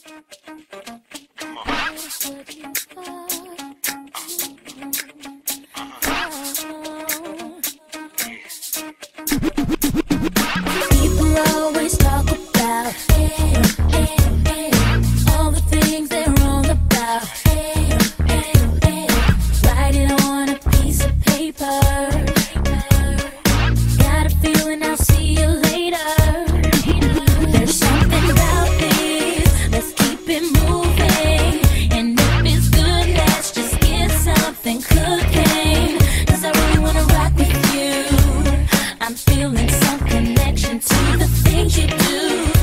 People always talk about all the things they're wrong about. Write it on a piece of paper. Got a feeling I'll see you later. There's something about this. Let's keep it moving. And if it's good, let's just get something cooking. 'Cause I really wanna rock with you. I'm feeling some connection to the things you do.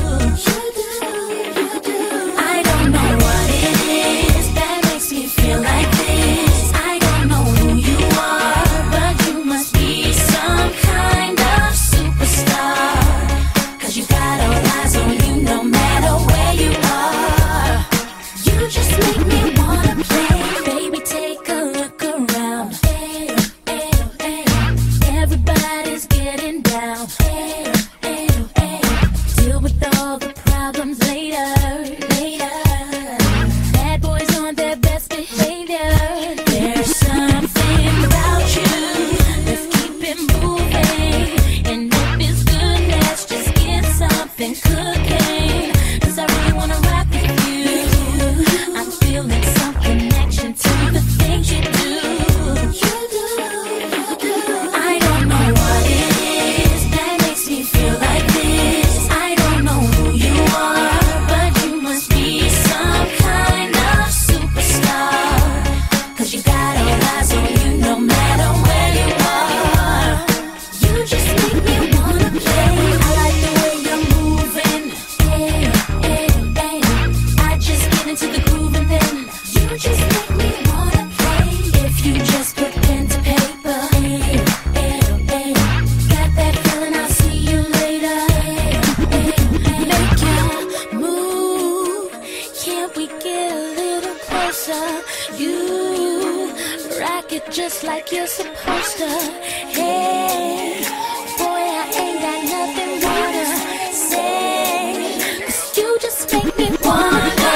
I don't know what it is that makes me feel like this. I don't know who you are, but you must be some kind of superstar. 'Cause you got all eyes on you no matter where you are. You just make me wanna play. Baby, take a look around. Everybody's getting down. Deal with all the problems later. Bad boys on their best behavior. There's something about you. Let's keep it moving. And if it's good, let's just get something cooking. 'Cause I really wanna rock with you. I'm feeling some connection to the things you do. I don't know what it is that makes me feel like this. I don't know who you are, but you must be some kind of superstar. 'Cause you got all eyes on you no matter where you are. You just make me wanna play. I like the way you're moving. I just get into the groove and then you just make me wanna play. If you just put pen to paper, got that feeling I'll see you later. Make your move. Can't we get a little closer? You rock it just like you're supposed to. Hey, boy, I ain't got nothing more to say. 'Cause you just make me wanna go.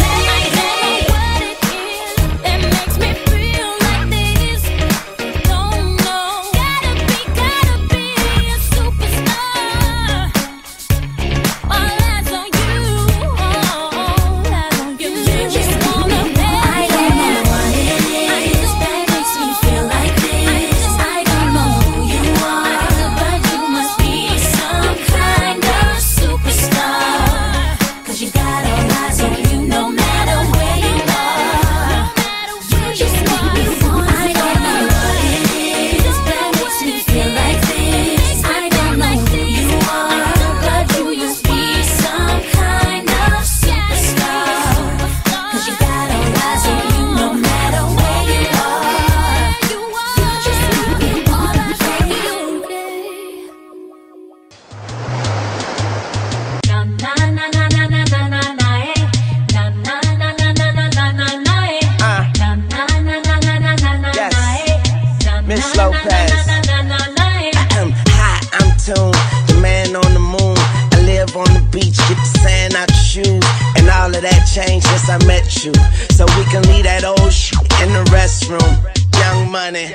Miss Lopez. I'm hot, I'm tuned, the man on the moon. I live on the beach, get the sand out your shoes. And all of that changed since I met you. So we can leave that old shit in the restroom. Young money.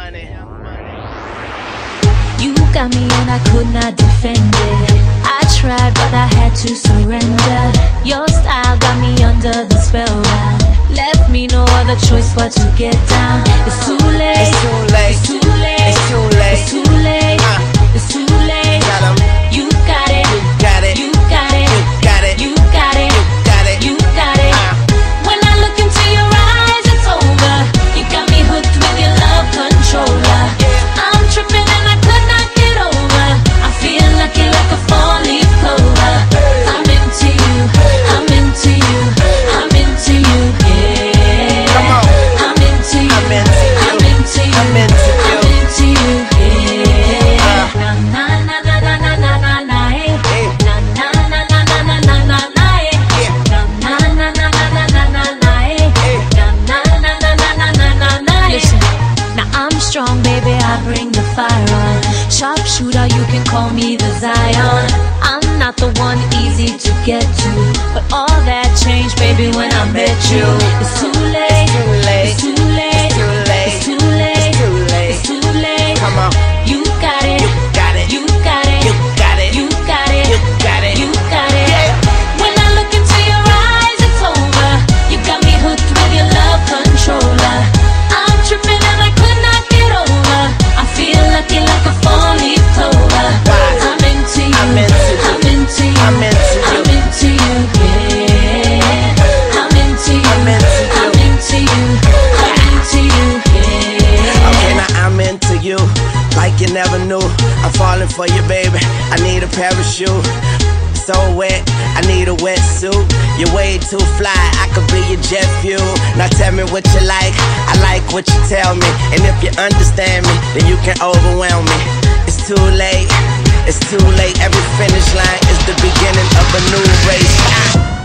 You got me and I could not defend it. I tried but I had to surrender. Your style got me under the spell now. Left me no other choice but to get down. It's too late. It's too late. It's too late. It's too late. It's too late. It's too late. Got 'em. You got it. You got it. You got it. You got it. You got it. You got it. You got it. When I look into your eyes, it's over. You got me hooked with your love controller. I'm tripping and I could not get over. I feel like you're like a four-leaf clover. I'm into you. I'm into you. I'm into you. Yeah. Come on. I'm into you. I'm into you. I'm into you. I'm into you. I'm into you. Yeah. baby, when I met you. It's too late, it's too late, it's too late, it's too late, it's too late, it's too late. Come on, you got it, you got it, you got it, you got it, you got it, you got it, you got it. yeah. When I look into your eyes, it's over. You got me hooked with your love controller. I'm tripping and I could not get over. I feel lucky like a four-leaf clover. I'm into you, I'm into you, I'm into you, I'm into you, I'm into you, yeah. I'm into you, I'm into you, I'm into you, I'm into you, yeah. Okay, now I'm into you, like you never knew. I'm falling for you, baby. I need a parachute. So wet, I need a wetsuit. You're way too fly, I could be your jet fuel. Now tell me what you like, I like what you tell me. And if you understand me, then you can overwhelm me. It's too late, it's too late. Every finish line is the beginning of a new race.